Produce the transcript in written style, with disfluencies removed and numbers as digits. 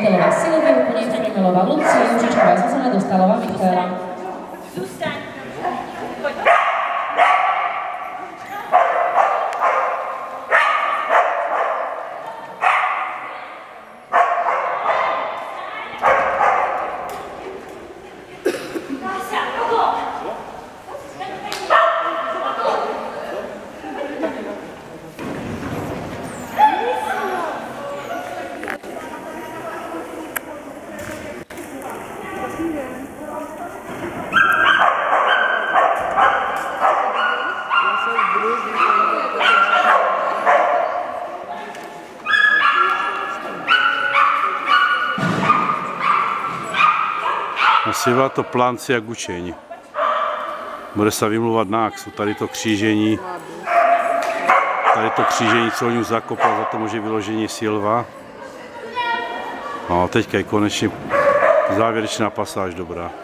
Vojtelová Silvia, po něj Přemýlová Lucie, Južičková Zuzana, Dostalová Michaela. Nasývá to plánci jak učení. Bude se vymluvat na Axu. Tady to křížení, co oni zakopal, za to může vyložení Silva. No, teďka je konečně závěrečná pasáž dobrá.